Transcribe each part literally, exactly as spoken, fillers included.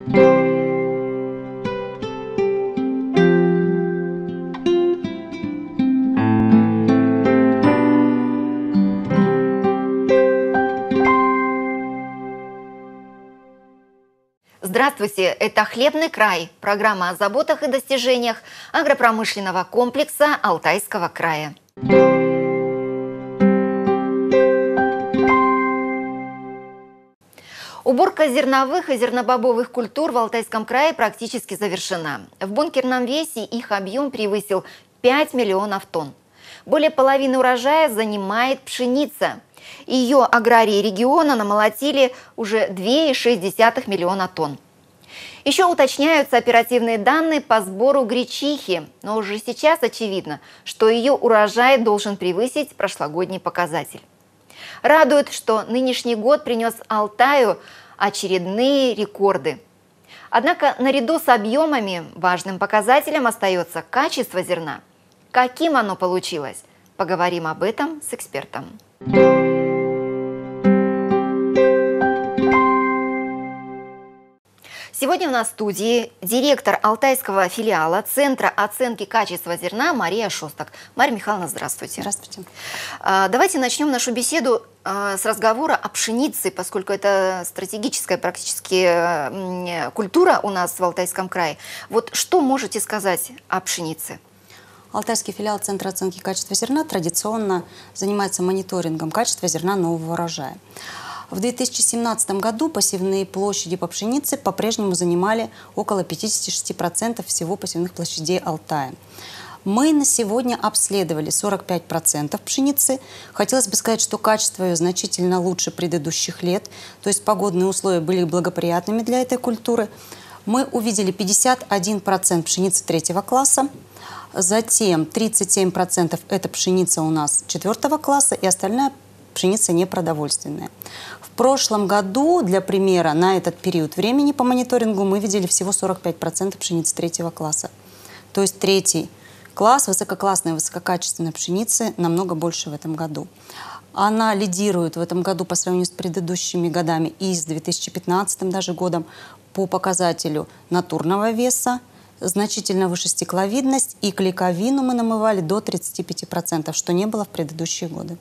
Здравствуйте, это «Хлебный край», программа о заботах и достижениях агропромышленного комплекса Алтайского края. Уборка зерновых и зернобобовых культур в Алтайском крае практически завершена. В бункерном весе их объем превысил пять миллионов тонн. Более половины урожая занимает пшеница. Ее аграрии региона намолотили уже две целых шесть десятых миллиона тонн. Еще уточняются оперативные данные по сбору гречихи, но уже сейчас очевидно, что ее урожай должен превысить прошлогодний показатель. Радует, что нынешний год принес Алтаю очередные рекорды. Однако наряду с объемами важным показателем остается качество зерна. Каким оно получилось? Поговорим об этом с экспертом. Сегодня у нас в студии директор Алтайского филиала Центра оценки качества зерна Мария Шостак. Мария Михайловна, здравствуйте. Здравствуйте. Давайте начнем нашу беседу с разговора о пшенице, поскольку это стратегическая практически культура у нас в Алтайском крае. Вот что можете сказать о пшенице? Алтайский филиал Центра оценки качества зерна традиционно занимается мониторингом качества зерна нового урожая. В две тысячи семнадцатом году посевные площади по пшенице по-прежнему занимали около пятидесяти шести процентов всего посевных площадей Алтая. Мы на сегодня обследовали сорок пять процентов пшеницы. Хотелось бы сказать, что качество ее значительно лучше предыдущих лет, то есть погодные условия были благоприятными для этой культуры. Мы увидели пятьдесят один процент пшеницы третьего класса, затем тридцать семь процентов это пшеница у нас четвертого класса и остальная пшеница непродовольственная. В прошлом году, для примера, на этот период времени по мониторингу мы видели всего сорок пять процентов пшеницы третьего класса. То есть третий класс, высококлассная, высококачественная пшеницы намного больше в этом году. Она лидирует в этом году по сравнению с предыдущими годами и с две тысячи пятнадцатым даже годом по показателю натурного веса, значительно выше стекловидность, и клейковину мы намывали до тридцати пяти процентов, что не было в предыдущие годы.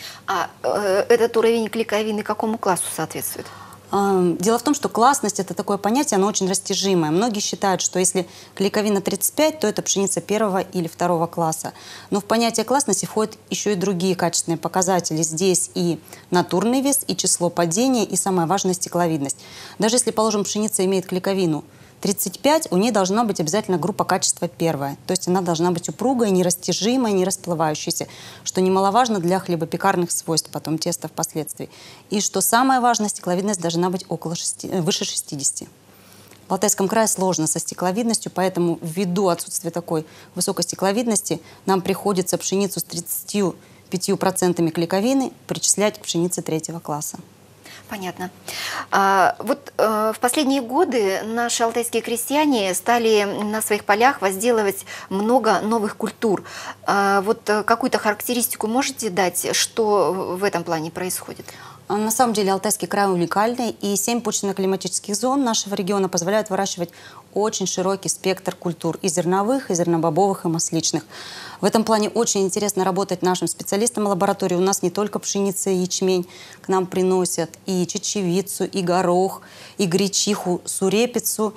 А э, этот уровень клейковины какому классу соответствует? Дело в том, что классность – это такое понятие, оно очень растяжимое. Многие считают, что если клейковина тридцать пять, то это пшеница первого или второго класса. Но в понятие классности входят еще и другие качественные показатели. Здесь и натурный вес, и число падения, и самое важное – стекловидность. Даже если, положим, пшеница имеет клейковину тридцать пять, у ней должна быть обязательно группа качества первая. То есть она должна быть упругая, нерастяжимая, не расплывающаяся, что немаловажно для хлебопекарных свойств, потом теста впоследствии. И что самое важное, стекловидность должна быть около шести, выше шестидесяти. В Алтайском крае сложно со стекловидностью, поэтому ввиду отсутствия такой высокой стекловидности нам приходится пшеницу с тридцатью пятью процентами клейковины причислять к пшенице третьего класса. Понятно. А, вот а, в последние годы наши алтайские крестьяне стали на своих полях возделывать много новых культур. А, вот какую-то характеристику можете дать, что в этом плане происходит? На самом деле Алтайский край уникальный, и семь почвенно-климатических зон нашего региона позволяют выращивать очень широкий спектр культур, и зерновых, и зернобобовых, и масличных. В этом плане очень интересно работать нашим специалистам лаборатории. У нас не только пшеница и ячмень, к нам приносят и чечевицу, и горох, и гречиху, сурепицу,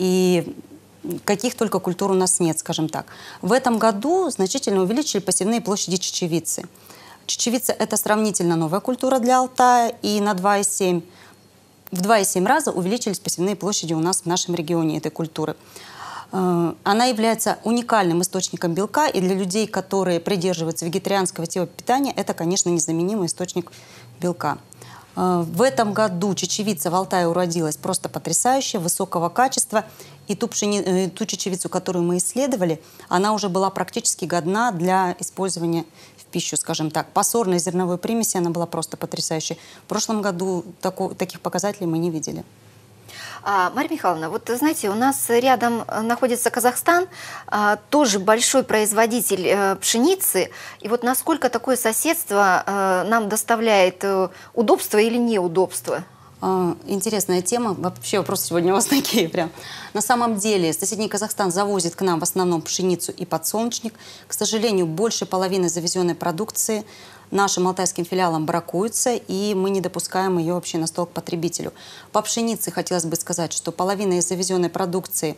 и каких только культур у нас нет, скажем так. В этом году значительно увеличили посевные площади чечевицы. Чечевица – это сравнительно новая культура для Алтая, и на два и семь, в два и семь раза увеличились посевные площади у нас в нашем регионе этой культуры. Она является уникальным источником белка, и для людей, которые придерживаются вегетарианского типа питания, это, конечно, незаменимый источник белка. В этом году чечевица в Алтае уродилась просто потрясающе, высокого качества. И ту, пшени... ту чечевицу, которую мы исследовали, она уже была практически годна для использования в пищу, скажем так. По сорной зерновой примеси она была просто потрясающей. В прошлом году таку... таких показателей мы не видели. А, Мария Михайловна, вот знаете, у нас рядом находится Казахстан, а, тоже большой производитель а, пшеницы. И вот насколько такое соседство а, нам доставляет а, удобство или неудобство? А, Интересная тема. Вообще вопросы сегодня у вас такие прям. На самом деле соседний Казахстан завозит к нам в основном пшеницу и подсолнечник. К сожалению, больше половины завезенной продукции нашим алтайским филиалам бракуется, и мы не допускаем ее вообще на стол к потребителю. По пшенице хотелось бы сказать, что половина из завезенной продукции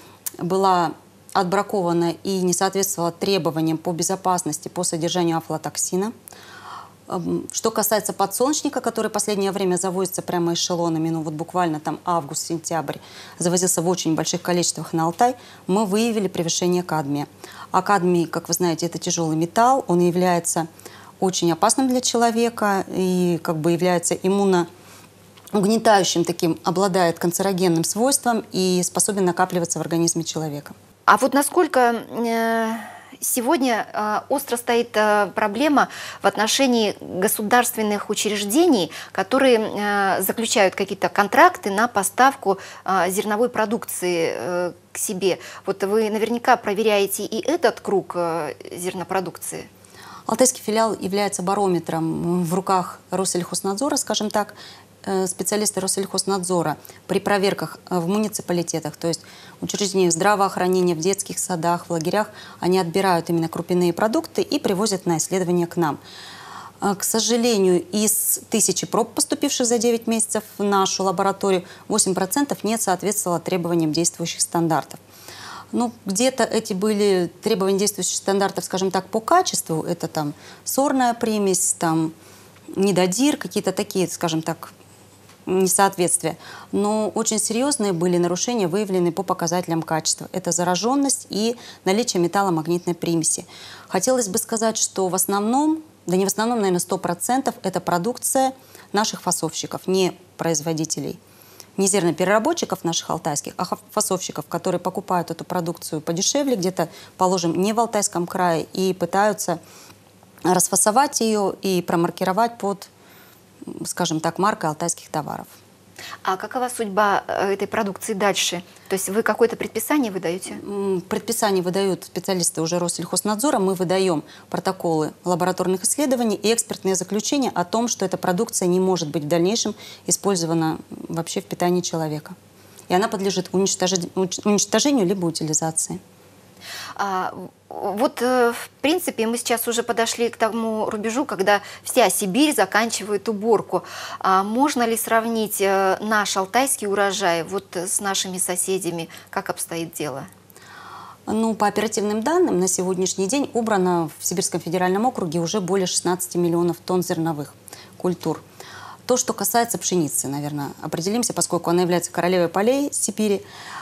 была отбракована и не соответствовала требованиям по безопасности, по содержанию афлатоксина. Что касается подсолнечника, который в последнее время завозится прямо эшелонами, ну вот буквально там август-сентябрь, завозился в очень больших количествах на Алтай, мы выявили превышение кадмия. А кадмий, как вы знаете, это тяжелый металл, он является очень опасным для человека и как бы является иммуноугнетающим таким, обладает канцерогенным свойством и способен накапливаться в организме человека. А вот насколько э, сегодня э, остро стоит э, проблема в отношении государственных учреждений, которые э, заключают какие-то контракты на поставку э, зерновой продукции э, к себе. Вот вы наверняка проверяете и этот круг э, зернопродукции. Алтайский филиал является барометром в руках Россельхознадзора, скажем так. Специалисты Россельхознадзора при проверках в муниципалитетах, то есть в учреждениях здравоохранения, в детских садах, в лагерях, они отбирают именно крупяные продукты и привозят на исследования к нам. К сожалению, из тысячи проб, поступивших за девять месяцев в нашу лабораторию, восемь процентов не соответствовало требованиям действующих стандартов. Ну, где-то эти были требования действующих стандартов, скажем так, по качеству. Это там сорная примесь, там недодир, какие-то такие, скажем так, несоответствия. Но очень серьезные были нарушения, выявлены по показателям качества. Это зараженность и наличие металломагнитной примеси. Хотелось бы сказать, что в основном, да не в основном, наверное, сто процентов это продукция наших фасовщиков, не производителей. Не зернопереработчиков наших алтайских, а фасовщиков, которые покупают эту продукцию подешевле, где-то, положим, не в Алтайском крае, и пытаются расфасовать ее и промаркировать под, скажем так, маркой алтайских товаров. А какова судьба этой продукции дальше? То есть вы какое-то предписание выдаете? Предписание выдают специалисты уже Россельхознадзора. Мы выдаем протоколы лабораторных исследований и экспертные заключения о том, что эта продукция не может быть в дальнейшем использована вообще в питании человека. И она подлежит уничтожению либо утилизации. А, вот, в принципе, мы сейчас уже подошли к тому рубежу, когда вся Сибирь заканчивает уборку. А можно ли сравнить наш алтайский урожай вот с нашими соседями? Как обстоит дело? Ну, по оперативным данным, на сегодняшний день убрано в Сибирском федеральном округе уже более шестнадцати миллионов тонн зерновых культур. То, что касается пшеницы, наверное, определимся, поскольку она является королевой полей Сибири.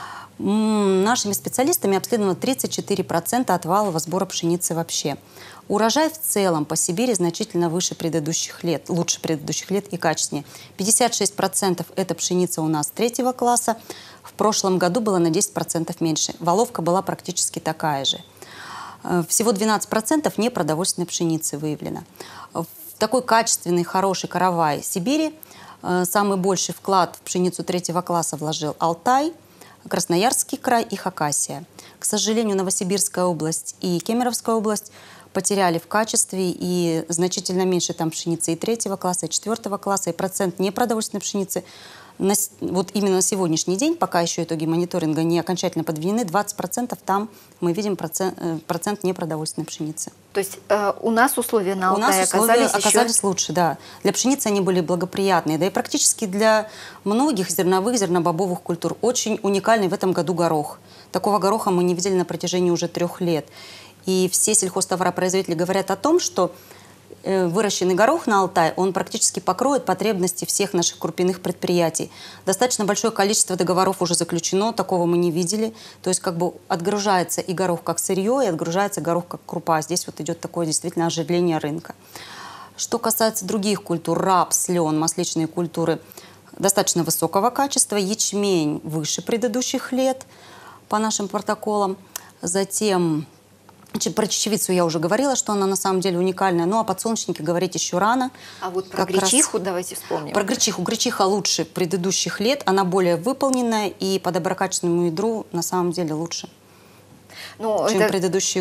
Нашими специалистами обследовано тридцать четыре процента от валового сбора пшеницы вообще. Урожай в целом по Сибири значительно выше предыдущих лет, лучше предыдущих лет и качественнее. пятьдесят шесть процентов это пшеница у нас третьего класса. В прошлом году было на десять процентов меньше. Валовка была практически такая же. Всего двенадцать процентов непродовольственной пшеницы выявлено. В такой качественный, хороший каравай Сибири самый больший вклад в пшеницу третьего класса вложил Алтай, Красноярский край и Хакасия. К сожалению, Новосибирская область и Кемеровская область потеряли в качестве, и значительно меньше там пшеницы и третьего класса, и четвертого класса, и процент непродовольственной пшеницы. На, вот именно на сегодняшний день, пока еще итоги мониторинга не окончательно подведены, двадцать процентов там мы видим процент, процент непродовольственной пшеницы. То есть э, у нас условия на Алтае у нас условия оказались, оказались еще... лучше, да. Для пшеницы они были благоприятные, да и практически для многих зерновых, зернобобовых культур. Очень уникальный в этом году горох. Такого гороха мы не видели на протяжении уже трех лет. И все сельхозтоваропроизводители говорят о том, что выращенный горох на Алтае, он практически покроет потребности всех наших крупных предприятий. Достаточно большое количество договоров уже заключено, такого мы не видели. То есть как бы отгружается и горох как сырье, и отгружается горох как крупа. Здесь вот идет такое действительно оживление рынка. Что касается других культур, рапс, лен, масличные культуры достаточно высокого качества, ячмень выше предыдущих лет по нашим протоколам. Затем... Про чечевицу я уже говорила, что она на самом деле уникальная. Ну, о подсолнечнике говорить еще рано. А вот про гречиху давайте вспомним. Про гречиху. Гречиха лучше предыдущих лет. Она более выполненная и по доброкачественному ядру на самом деле лучше, ну, чем это... предыдущие годы.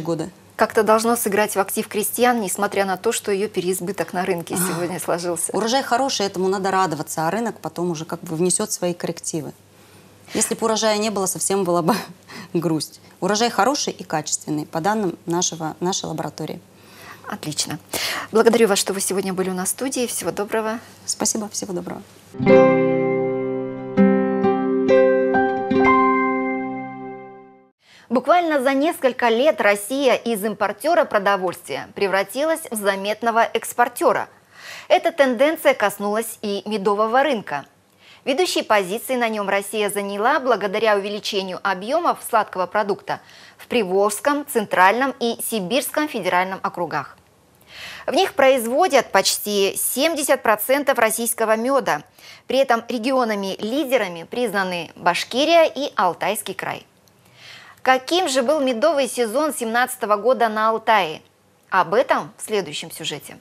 Как-то должно сыграть в актив крестьян, несмотря на то, что ее переизбыток на рынке сегодня сложился. Урожай хороший, этому надо радоваться, а рынок потом уже как бы внесет свои коррективы. Если бы урожая не было, совсем была бы грусть. Урожай хороший и качественный, по данным нашего, нашей лаборатории. Отлично. Благодарю вас, что вы сегодня были у нас в студии. Всего доброго. Спасибо, всего доброго. Буквально за несколько лет Россия из импортера продовольствия превратилась в заметного экспортера. Эта тенденция коснулась и медового рынка. Ведущие позиции на нем Россия заняла благодаря увеличению объемов сладкого продукта в Приволжском, Центральном и Сибирском федеральном округах. В них производят почти семьдесят процентов российского меда. При этом регионами-лидерами признаны Башкирия и Алтайский край. Каким же был медовый сезон две тысячи семнадцатого года на Алтае? Об этом в следующем сюжете.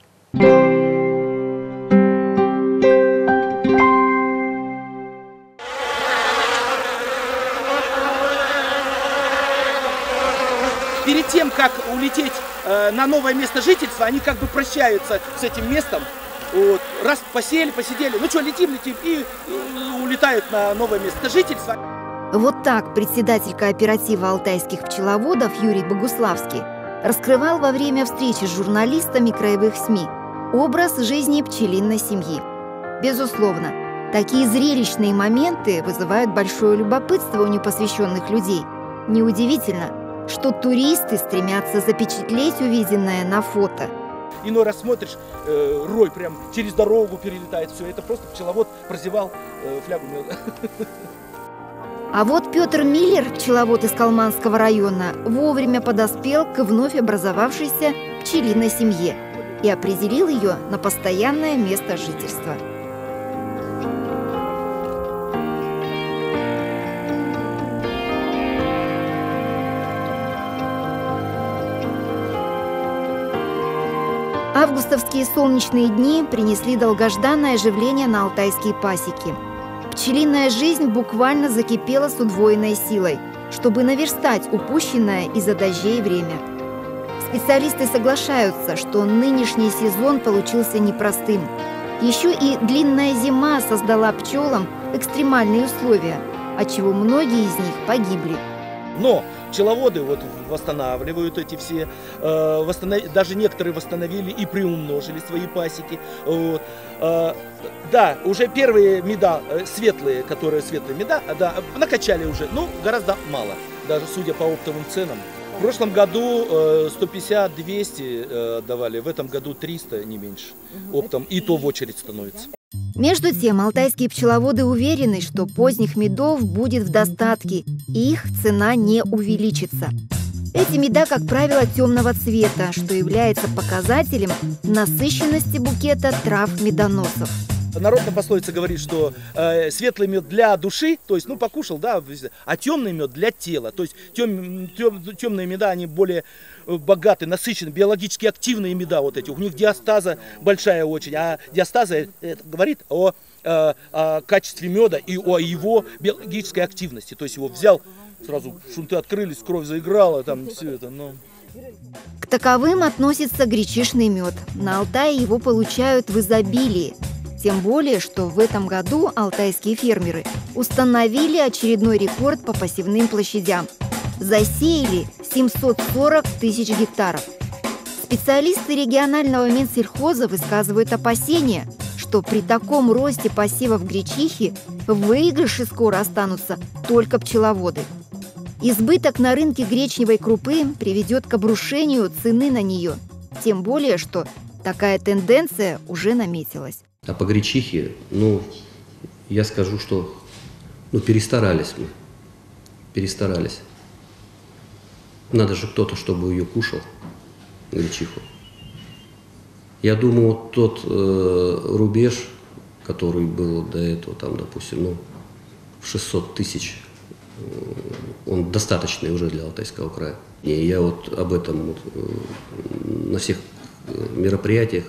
Перед тем, как улететь э, на новое место жительства, они как бы прощаются с этим местом. Вот. Раз посели, посидели, ну что, летим, летим, и э, улетают на новое место жительства. Вот так председатель кооператива алтайских пчеловодов Юрий Богуславский раскрывал во время встречи с журналистами краевых СМИ образ жизни пчелиной семьи. Безусловно, такие зрелищные моменты вызывают большое любопытство у непосвященных людей. Неудивительно, что туристы стремятся запечатлеть увиденное на фото. Иной раз смотришь, э, рой прям через дорогу перелетает, все, это просто пчеловод прозевал э, флягу меда. А вот Петр Миллер, пчеловод из Калманского района, вовремя подоспел к вновь образовавшейся пчелиной семье и определил ее на постоянное место жительства. Августовские солнечные дни принесли долгожданное оживление на алтайские пасеки. Пчелиная жизнь буквально закипела с удвоенной силой, чтобы наверстать упущенное из-за дождей время. Специалисты соглашаются, что нынешний сезон получился непростым. Еще и длинная зима создала пчелам экстремальные условия, отчего многие из них погибли. Но пчеловоды вот восстанавливают эти все, э, восстанов... даже некоторые восстановили и приумножили свои пасеки. Вот. Э, да, уже первые меда, э, светлые, которые светлые меда, да, накачали уже, но гораздо мало, даже судя по оптовым ценам. В прошлом году э, сто пятьдесят — двести э, давали, в этом году триста, не меньше, оптом, и то в очередь становится. Между тем, алтайские пчеловоды уверены, что поздних медов будет в достатке, и их цена не увеличится. Эти меда, как правило, темного цвета, что является показателем насыщенности букета трав-медоносов. Народная пословица говорит, что э, светлый мед для души, то есть, ну, покушал, да, а темный мед для тела. То есть тем, тем, темные меда, они более богаты, насыщены, биологически активные меда вот эти. У них диастаза большая очень, а диастаза это говорит о, э, о качестве меда и о его биологической активности. То есть его взял, сразу шунты открылись, кровь заиграла, там все это, ну... К таковым относится гречишный мед. На Алтае его получают в изобилии. Тем более, что в этом году алтайские фермеры установили очередной рекорд по посевным площадям. Засеяли семьсот сорок тысяч гектаров. Специалисты регионального Минсельхоза высказывают опасения, что при таком росте посевов гречихи в выигрыше скоро останутся только пчеловоды. Избыток на рынке гречневой крупы приведет к обрушению цены на нее. Тем более, что такая тенденция уже наметилась. А по гречихе, ну, я скажу, что ну, перестарались мы. Перестарались. Надо же кто-то, чтобы ее кушал, гречиху. Я думаю, тот э, рубеж, который был до этого, там, допустим, ну, в шестьсот тысяч, э, он достаточный уже для Алтайского края. И я вот об этом вот, э, на всех мероприятиях,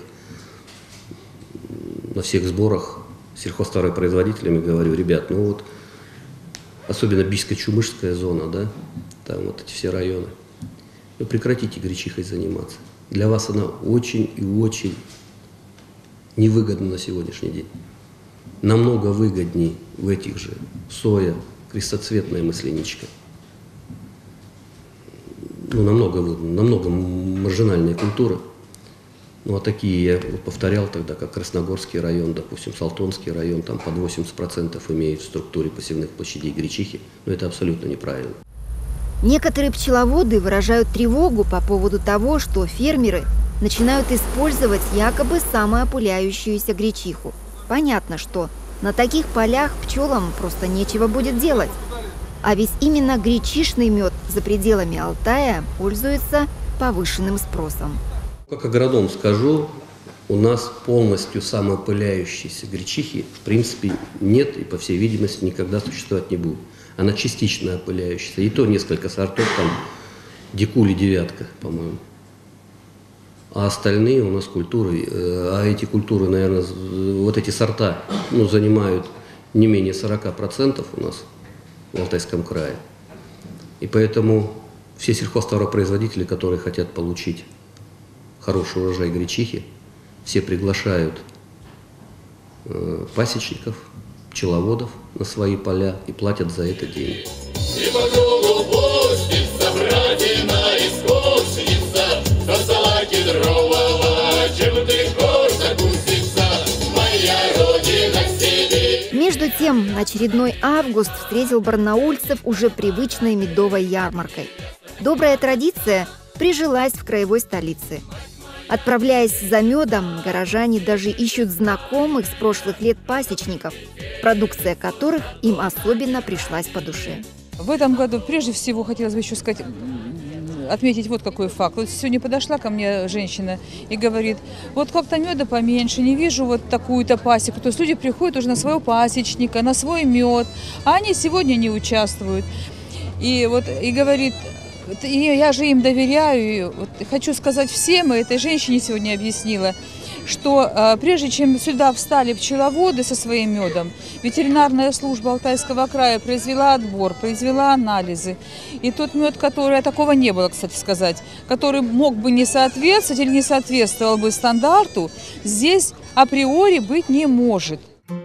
на всех сборах с сельхозтоваропроизводителями говорю: ребят, ну вот, особенно Бийско-Чумышская зона, да, там вот эти все районы. Ну, прекратите гречихой заниматься. Для вас она очень и очень невыгодна на сегодняшний день. Намного выгоднее в этих же соя, крестоцветная масляничка. Ну, намного выгоднее, намного маржинальная культура. Ну, а такие, я повторял тогда, как Красногорский район, допустим, Салтонский район, там под восемьдесят процентов имеют в структуре посевных площадей гречихи. Но это абсолютно неправильно. Некоторые пчеловоды выражают тревогу по поводу того, что фермеры начинают использовать якобы самоопыляющуюся гречиху. Понятно, что на таких полях пчелам просто нечего будет делать. А ведь именно гречишный мед за пределами Алтая пользуется повышенным спросом. Как агроном скажу, у нас полностью самоопыляющейся гречихи в принципе нет и, по всей видимости, никогда существовать не будет. Она частично опыляющаяся. И то несколько сортов, там дикули девятка, по-моему. А остальные у нас культуры, а эти культуры, наверное, вот эти сорта, ну, занимают не менее сорока процентов у нас в Алтайском крае. И поэтому все сельхозтоваропроизводители, которые хотят получить хороший урожай гречихи, все приглашают э, пасечников, пчеловодов на свои поля и платят за это деньги. И по кругу пустится, братина искусница, со стола кедрового, чем ты гордо кусится, моя родина сидит. Между тем, очередной август встретил барнаульцев уже привычной медовой ярмаркой. Добрая традиция прижилась в краевой столице. Отправляясь за медом, горожане даже ищут знакомых с прошлых лет пасечников, продукция которых им особенно пришлась по душе. В этом году прежде всего хотелось бы еще сказать, отметить вот какой факт. Вот сегодня подошла ко мне женщина и говорит, вот как-то меда поменьше, не вижу вот такую-то пасеку. То есть люди приходят уже на своего пасечника, на свой мед, а они сегодня не участвуют. И вот и говорит, и я же им доверяю. И вот хочу сказать всем, и этой женщине сегодня объяснила, что а, прежде чем сюда встали пчеловоды со своим медом, ветеринарная служба Алтайского края произвела отбор, произвела анализы. И тот мед, который, а такого не было, кстати сказать, который мог бы не соответствовать или не соответствовал бы стандарту, здесь априори быть не может.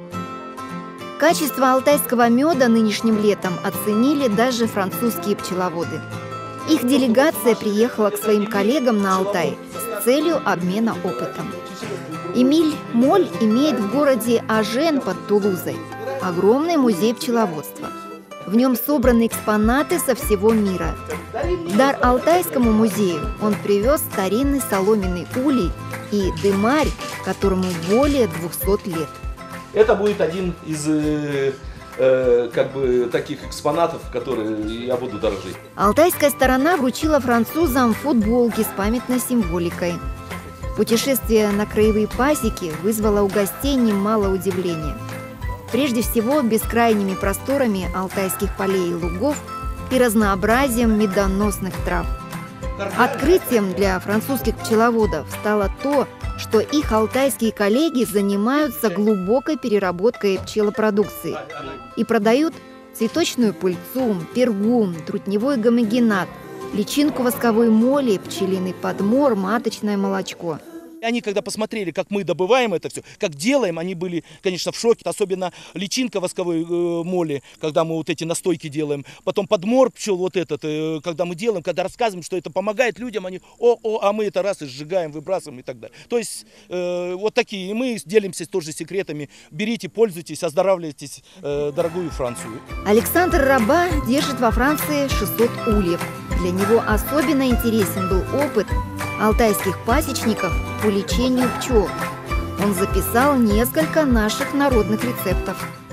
Качество алтайского меда нынешним летом оценили даже французские пчеловоды. Их делегация приехала к своим коллегам на Алтай с целью обмена опытом. Эмиль Моль имеет в городе Ажен под Тулузой огромный музей пчеловодства. В нем собраны экспонаты со всего мира. В дар Алтайскому музею он привез старинный соломенный улей и дымарь, которому более двухсот лет. Это будет один из э, э, как бы таких экспонатов, которые я буду дорожить. Алтайская сторона вручила французам футболки с памятной символикой. Путешествие на краевые пасеки вызвало у гостей немало удивления. Прежде всего, бескрайними просторами алтайских полей и лугов и разнообразием медоносных трав. Открытием для французских пчеловодов стало то, что их алтайские коллеги занимаются глубокой переработкой пчелопродукции и продают цветочную пыльцу, пергун, трутневой гомогенат, личинку восковой моли, пчелиный подмор, маточное молочко. Они, когда посмотрели, как мы добываем это все, как делаем, они были, конечно, в шоке. Особенно личинка восковой э, моли, когда мы вот эти настойки делаем. Потом подмор пчел вот этот, э, когда мы делаем, когда рассказываем, что это помогает людям, они о-о, а мы это раз и сжигаем, выбрасываем и так далее. То есть э, вот такие. И мы делимся тоже секретами. Берите, пользуйтесь, оздоравливайтесь, э, дорогую Францию. Александр Раба держит во Франции шестьсот ульев. Для него особенно интересен был опыт алтайских пасечников по лечению пчел. Он записал несколько наших народных рецептов.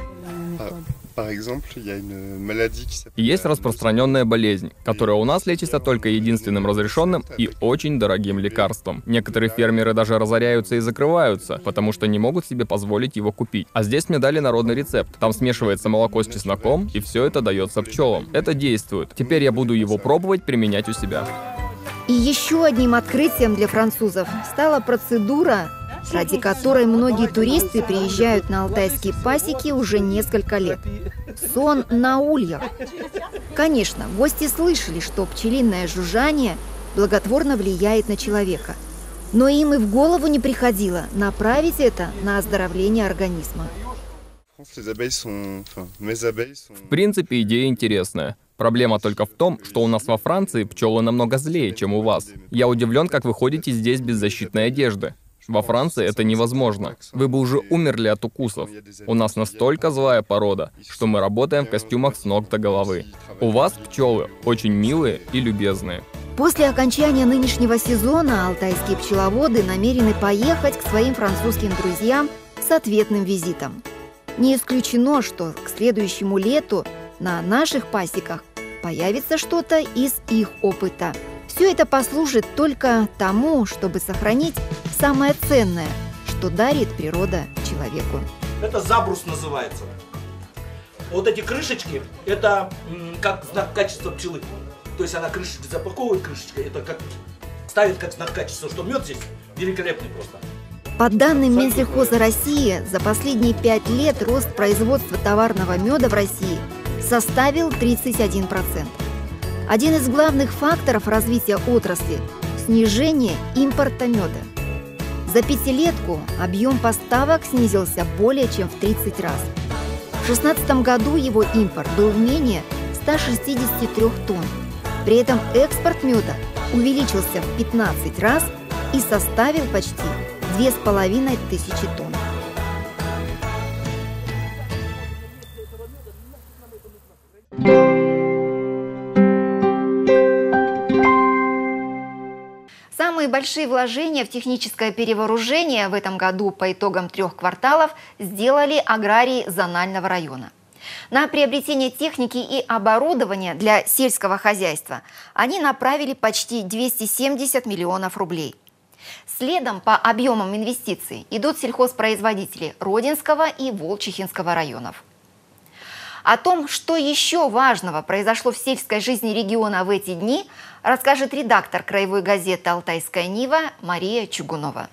Есть распространенная болезнь, которая у нас лечится только единственным разрешенным и очень дорогим лекарством. Некоторые фермеры даже разоряются и закрываются, потому что не могут себе позволить его купить. А здесь мне дали народный рецепт. Там смешивается молоко с чесноком, и все это дается пчелам. Это действует. Теперь я буду его пробовать применять у себя. И еще одним открытием для французов стала процедура, ради которой многие туристы приезжают на алтайские пасеки уже несколько лет. Сон на ульях. Конечно, гости слышали, что пчелиное жужжание благотворно влияет на человека. Но им и в голову не приходило направить это на оздоровление организма. В принципе, идея интересная. Проблема только в том, что у нас во Франции пчелы намного злее, чем у вас. Я удивлен, как вы ходите здесь без защитной одежды. Во Франции это невозможно. Вы бы уже умерли от укусов. У нас настолько злая порода, что мы работаем в костюмах с ног до головы. У вас пчелы очень милые и любезные. После окончания нынешнего сезона алтайские пчеловоды намерены поехать к своим французским друзьям с ответным визитом. Не исключено, что к следующему лету на наших пасеках появится что-то из их опыта. Все это послужит только тому, чтобы сохранить самое ценное, что дарит природа человеку. Это забрус называется. Вот эти крышечки, это м, как знак качества пчелы. То есть она крышечки запаковывает крышечкой, это как ставит как знак качества, что мед здесь великолепный просто. По данным Минсельхоза России, за последние пять лет рост производства товарного меда в России составил тридцать один процент. Один из главных факторов развития отрасли – снижение импорта меда. За пятилетку объем поставок снизился более чем в тридцать раз. В две тысячи шестнадцатом году его импорт был менее ста шестидесяти трёх тонн. При этом экспорт меда увеличился в пятнадцать раз и составил почти две с половиной тысячи тонн. Самые большие вложения в техническое перевооружение в этом году по итогам трех кварталов сделали аграрии Зонального района. На приобретение техники и оборудования для сельского хозяйства они направили почти двести семьдесят миллионов рублей. Следом по объемам инвестиций идут сельхозпроизводители Родинского и Волчихинского районов. О том, что еще важного произошло в сельской жизни региона в эти дни, расскажет редактор краевой газеты «Алтайская Нива» Мария Чугунова.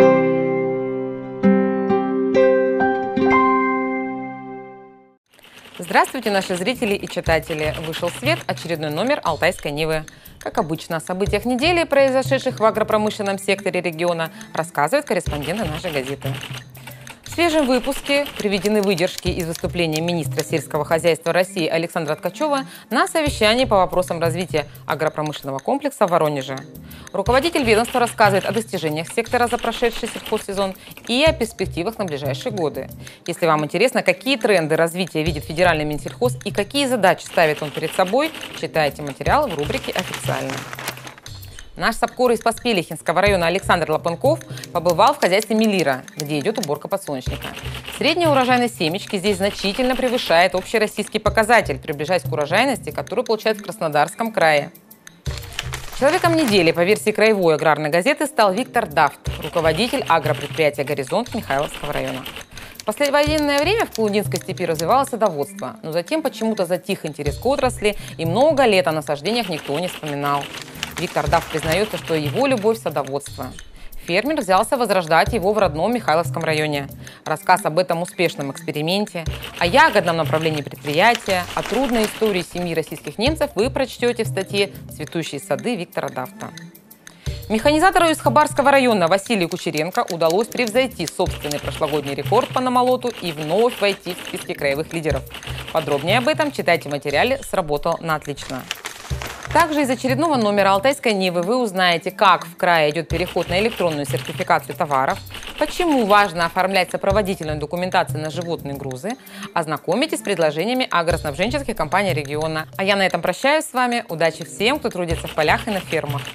Здравствуйте, наши зрители и читатели! Вышел в свет очередной номер «Алтайской Нивы». Как обычно, о событиях недели, произошедших в агропромышленном секторе региона, рассказывают корреспонденты нашей газеты. В свежем выпуске приведены выдержки из выступления министра сельского хозяйства России Александра Ткачева на совещании по вопросам развития агропромышленного комплекса в Воронеже. Руководитель ведомства рассказывает о достижениях сектора за прошедший сельхозсезон и о перспективах на ближайшие годы. Если вам интересно, какие тренды развития видит федеральный Минсельхоз и какие задачи ставит он перед собой, читайте материал в рубрике «Официально». Наш сапкор из Поспелихинского района Александр Лопынков побывал в хозяйстве Мелира, где идет уборка подсолнечника. Средняя урожайность семечки здесь значительно превышает общероссийский показатель, приближаясь к урожайности, которую получают в Краснодарском крае. Человеком недели по версии краевой аграрной газеты стал Виктор Дафт, руководитель агропредприятия «Горизонт» Михайловского района. В послевоенное время в Кулудинской степи развивалось садоводство, но затем почему-то затих интерес к отрасли, и много лет о насаждениях никто не вспоминал. Виктор Дафт признается, что его любовь – садоводство. Фермер взялся возрождать его в родном Михайловском районе. Рассказ об этом успешном эксперименте, о ягодном направлении предприятия, о трудной истории семьи российских немцев вы прочтете в статье «Цветущие сады» Виктора Дафта. Механизатору из Хабарского района Василию Кучеренко удалось превзойти собственный прошлогодний рекорд по намолоту и вновь войти в списки краевых лидеров. Подробнее об этом читайте в материале «Сработал на отлично». Также из очередного номера «Алтайской Нивы» вы узнаете, как в крае идет переход на электронную сертификацию товаров, почему важно оформлять сопроводительную документацию на животные грузы, ознакомитесь с предложениями агроснабженческих компаний региона. А я на этом прощаюсь с вами. Удачи всем, кто трудится в полях и на фермах.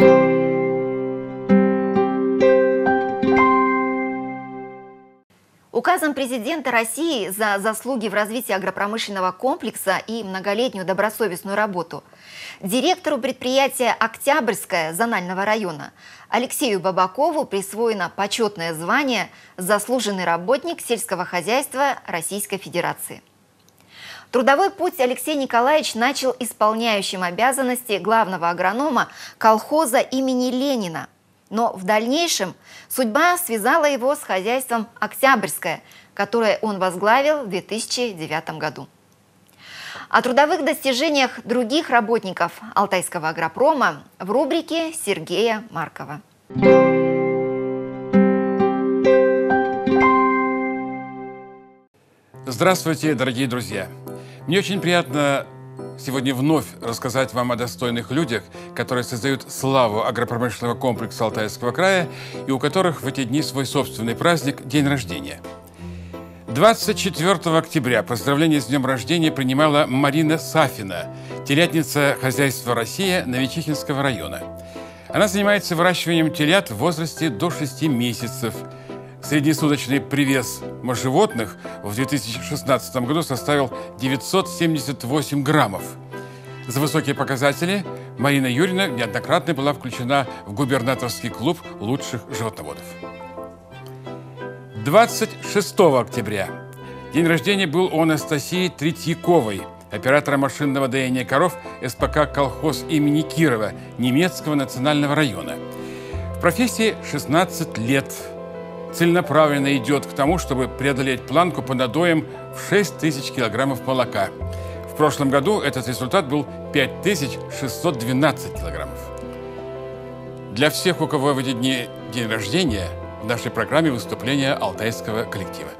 Указом президента России за заслуги в развитии агропромышленного комплекса и многолетнюю добросовестную работу директору предприятия «Октябрьское» Зонального района Алексею Бабакову присвоено почетное звание «Заслуженный работник сельского хозяйства Российской Федерации». Трудовой путь Алексей Николаевич начал исполняющим обязанности главного агронома колхоза имени Ленина. Но в дальнейшем судьба связала его с хозяйством «Октябрьское», которое он возглавил в две тысячи девятом году. О трудовых достижениях других работников Алтайского агропрома в рубрике Сергея Маркова. Здравствуйте, дорогие друзья! Мне очень приятно сегодня вновь рассказать вам о достойных людях, которые создают славу агропромышленного комплекса Алтайского края и у которых в эти дни свой собственный праздник – день рождения. двадцать четвёртого октября поздравления с днем рождения принимала Марина Сафина, телятница хозяйства «Россия» Новочихинского района. Она занимается выращиванием телят в возрасте до шести месяцев. Среднесуточный привес животных в две тысячи шестнадцатом году составил девятьсот семьдесят восемь граммов. За высокие показатели Марина Юрьевна неоднократно была включена в губернаторский клуб лучших животноводов. двадцать шестого октября день рождения был у Анастасии Третьяковой, оператора машинного доения коров эс пэ ка «Колхоз» имени Кирова Немецкого национального района. В профессии шестнадцать лет. Целенаправленно идет к тому, чтобы преодолеть планку по надоям в шесть тысяч килограммов молока. В прошлом году этот результат был пять тысяч шестьсот двенадцать килограммов. Для всех, у кого в эти дни день рождения, в нашей программе выступления алтайского коллектива.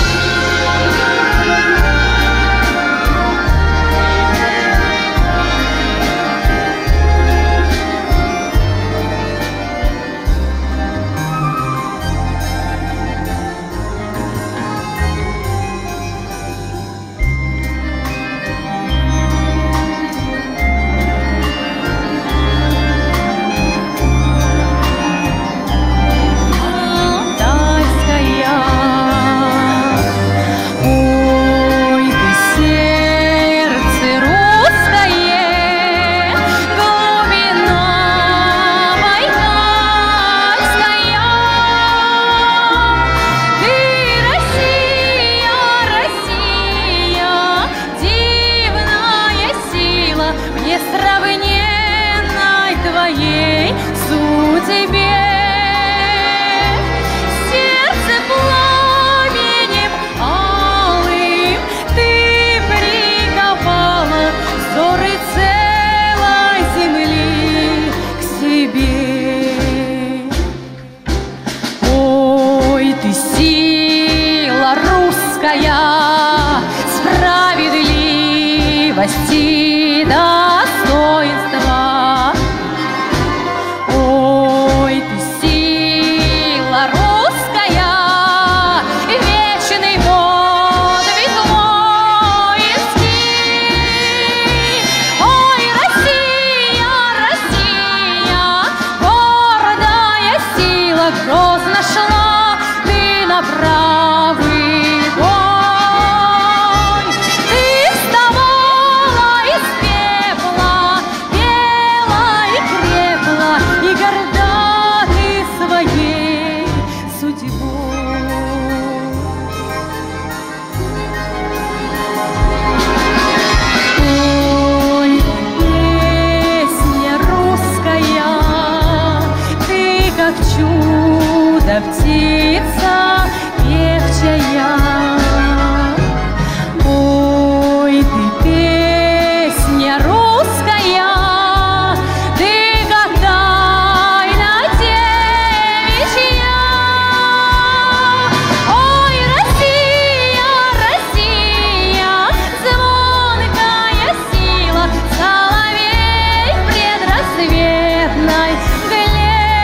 Справедливости, достоинства. Ой, ты сила русская, вечный подвиг воинский. Ой, Россия, Россия, гордая сила, грозно шла ты на правый бой. Птица певчая, ой, ты песня русская, ты как тайна девичья. Ой, Россия, Россия, звонкая сила, соловей предрассветной мгле.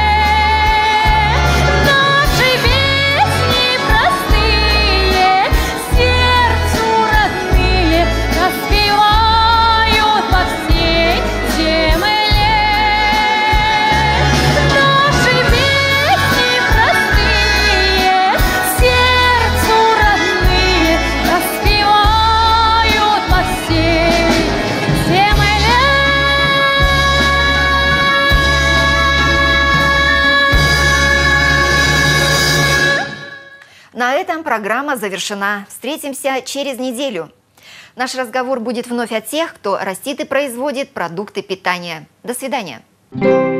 На этом программа завершена. Встретимся через неделю. Наш разговор будет вновь о тех, кто растит и производит продукты питания. До свидания.